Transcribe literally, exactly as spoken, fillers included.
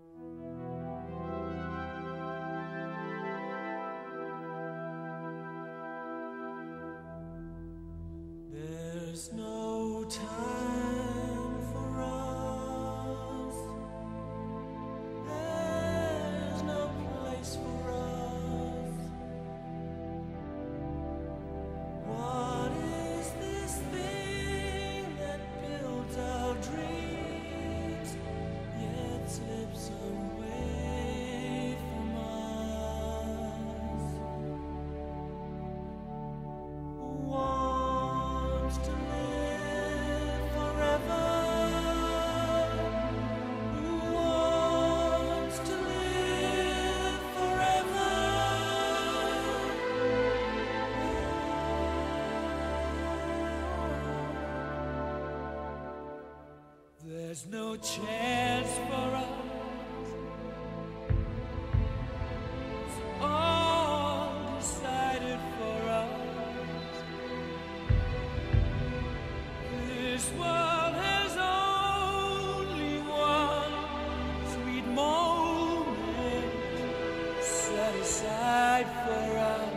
There's no time for us. There's no place for us. What is this thing that builds our dreams, yet slips away from us? Wants to live forever. Who wants to live forever? There's no chance for us. It's all decided for us. This world has only one sweet moment set aside for us.